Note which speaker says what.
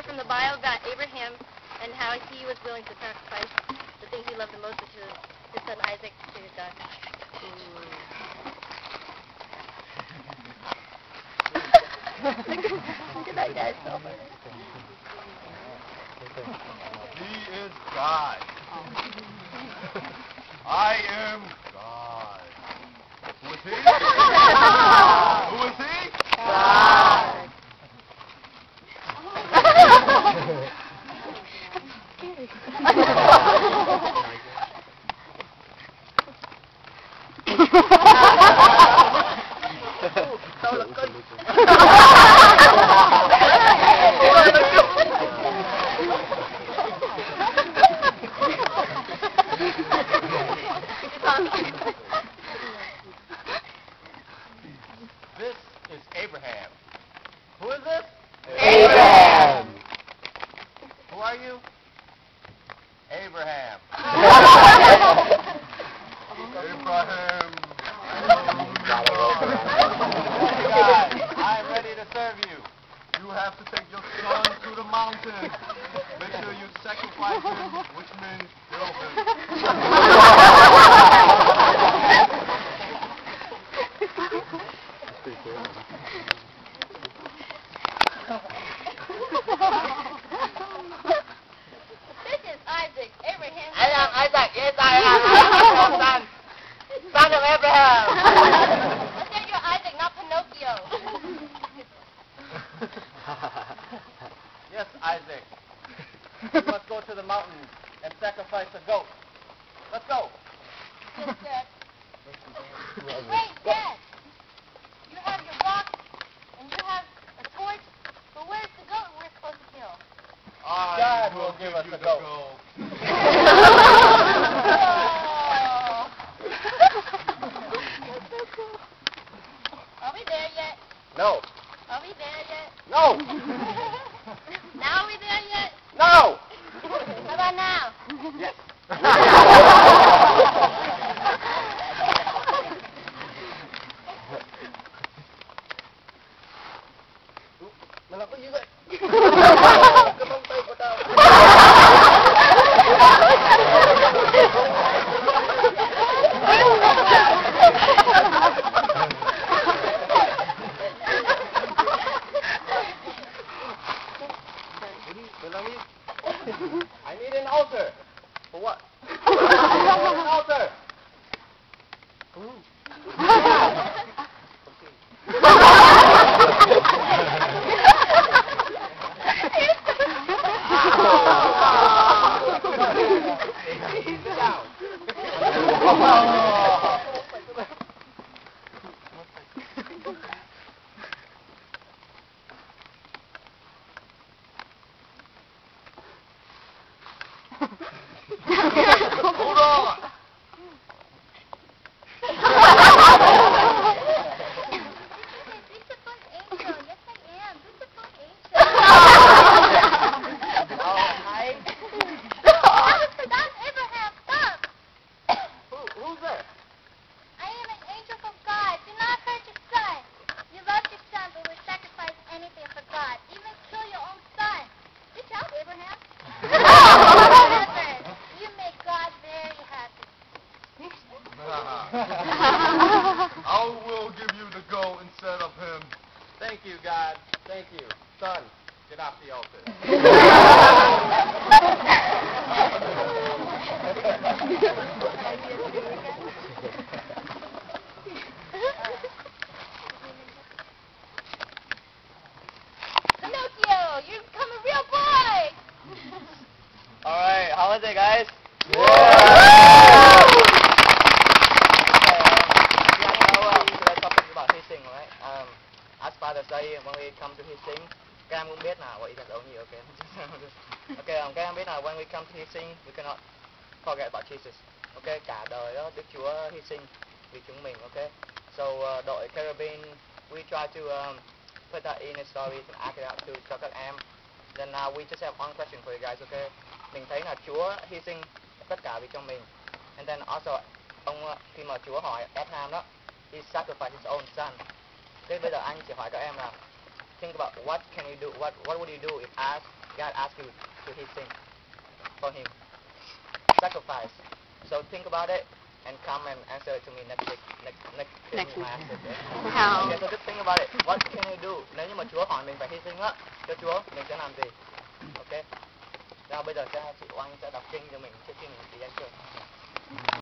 Speaker 1: from the Bible about Abraham and how he was willing to sacrifice the thing he loved the most, which is his son Isaac, to God. Look at that guy.
Speaker 2: He is God. I am God. Who is he? Who is he?
Speaker 1: God.
Speaker 2: This is Abraham. Who is this?
Speaker 1: Abraham.
Speaker 2: Who are you? Abraham. Abraham. God, I am ready to serve you. You have to take your son to the mountain. Make sure you sacrifice him, which means kill him.
Speaker 1: This is Isaac, Abraham.
Speaker 3: I am Isaac. Yes, I am. Son. Son of Abraham.
Speaker 1: I said you're Isaac, not Pinocchio.
Speaker 2: Yes, Isaac. You must go to the mountain and sacrifice a goat. Let's go.
Speaker 1: Yes, Dad. Wait, Dad. You have your rock and you have a torch, but where's the goat we're supposed to kill?
Speaker 2: God will give us a goat.
Speaker 1: Are we there yet?
Speaker 2: No.
Speaker 1: Are we there yet?
Speaker 2: No.
Speaker 1: Now are we there yet?
Speaker 2: No.
Speaker 1: How about now?
Speaker 2: Yes. Malah ko juga. Kemang tayo ko tao. I need an altar. For what? An altar. Hold on.
Speaker 1: Beautiful angel. Yes, I am. Beautiful angel. That's Abraham. Stop.
Speaker 2: Who's that?
Speaker 1: I am an angel from God. Do not hurt your son. You love your son, but would sacrifice anything for God. Even kill your own son. Good job, Abraham. Remember, you make God very happy.
Speaker 2: I will give you the goat instead of him. Thank you, God. Thank you. Son, get off the altar.
Speaker 1: Pinocchio, you've become a real boy.
Speaker 3: Alright, how was it, guys?
Speaker 2: Yeah.
Speaker 3: Today's topic is about hissing, right? As Father say, when we come to hissing, các em cũng biết là what you guys only, okay? Okay, các em biết là when we come to hissing, we cannot forget about Jesus. Okay, cả đời đó Đức Chúa hy sinh vì chúng mình, okay? So đội Kerubim, we try to put that in a story and act it out cho các em. Then now we just have one question for you guys, okay? Mình thấy là Chúa hy sinh tất cả vì cho mình. And then also, khi mà Chúa hỏi Abraham đó, he sacrificed his own son. Thế bây giờ anh chỉ hỏi các em là think about what can you do, what would you do if God asked you to hit sing for him? Sacrifice. So think about it and come and answer it to me next week. Next week. Okay, so just think about it. What can you do? Nếu như mà Chúa hỏi mình phải hy sinh á, cho Chúa mình sẽ làm gì? Ok. Now bây giờ chị Oanh sẽ đọc kinh cho mình trước khi mình đi ăn cơm.